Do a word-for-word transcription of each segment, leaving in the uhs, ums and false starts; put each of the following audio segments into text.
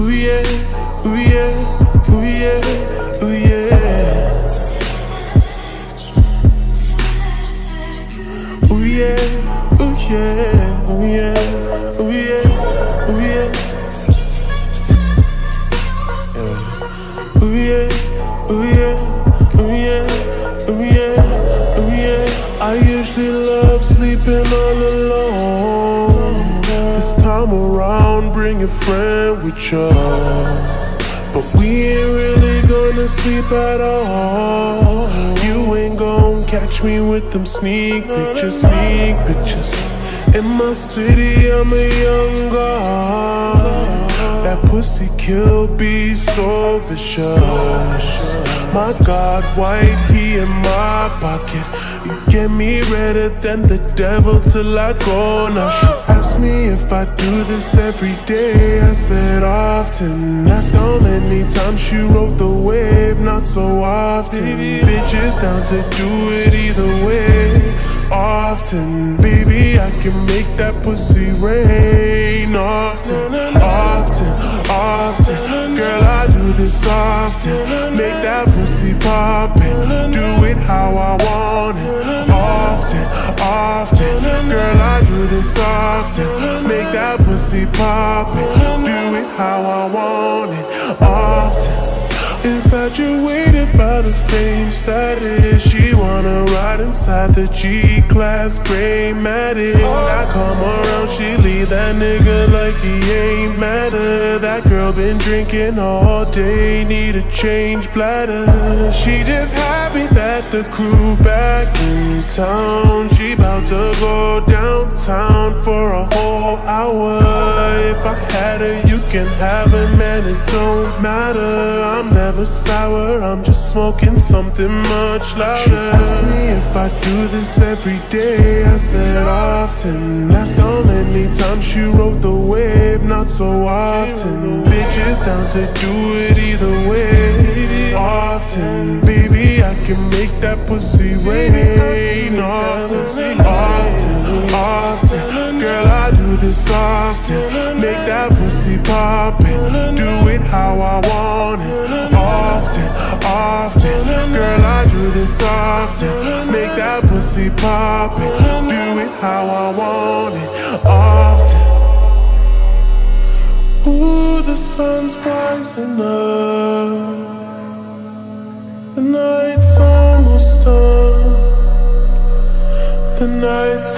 ooh yeah, ooh yeah, ooh yeah, ooh yeah. Ooh yeah, ooh yeah, ooh yeah, ooh yeah, ooh yeah. Ooh yeah, ooh yeah, ooh yeah, ooh yeah, ooh yeah. I usually love sleeping all alone. This time around, bring a friend with you. But we ain't really gonna sleep at all. You ain't gon' catch me with them sneak pictures, sneak pictures. In my city, I'm a young god. That pussy kill be so vicious. My God, white, he in my pocket. You get me redder than the devil till I go. Now she asked me if I do this every day. I said often. Ask how many times she rode the wave. Not so often. Bitches down to do it either way. Often, baby, I can make that pussy rain. Often, often, often. Girl, I do this often. Make that pussy poppin'. Do it how I want it. Often, often. Girl, I do this often. Make that pussy poppin'. Do it how I want it. Often. Infatuated by the fame status. She wanna ride inside the G-Class Grey Matic. I come around, she leave that nigga like he ain't matter. That girl been drinking all day, need a change bladder. She just happy that the crew back in town. She bout to go downtown for a whole hour. If I had her, you can have her, man, it don't matter. I'm never sour, I'm just smoking something much louder. She asked me if I do this every day. I said often. Ask how many times she rode the wave. Not so often. Bitches down to do it either way. Often, baby, I can make that pussy rain. Often, often, often. Girl, I do this often. Make that pussy poppin'. Do it how I want it. Often, often. Girl, I do this often. Make that pussy poppin'. Do it how I want it. Often. Ooh, the sun's rising up. The night's almost done. The night's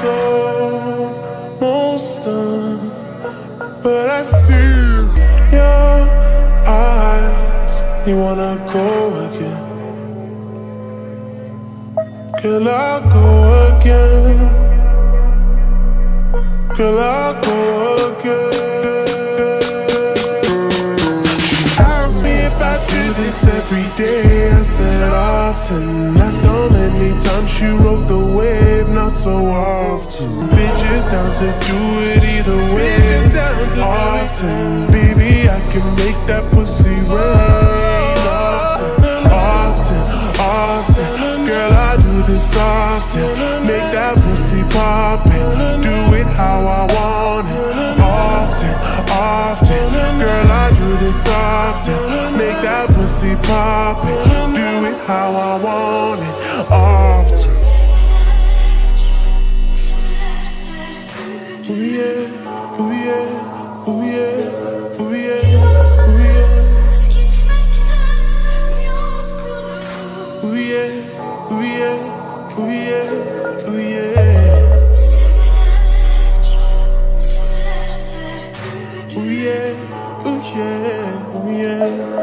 almost done. But I see your eyes. You wanna go again? Girl, I'll go again. Girl, I'll go again. Ask me if I do this every day. I said often. Ask how many times she rode the wave. Not so often. Bitches down to do it either way. Often, baby, I can make that pussy rain. Often, often, often. Girl, I do this often. Make that pussy poppin'. Do it how I want it. Often, often. Girl, I do this often. Make that pussy poppin'. Do it how I want it. Often. Ooh yeah, ooh yeah, ooh yeah, ooh yeah, ooh yeah. Ooh yeah, ooh yeah, ooh yeah, ooh yeah. Ooh yeah, ooh yeah, ooh yeah.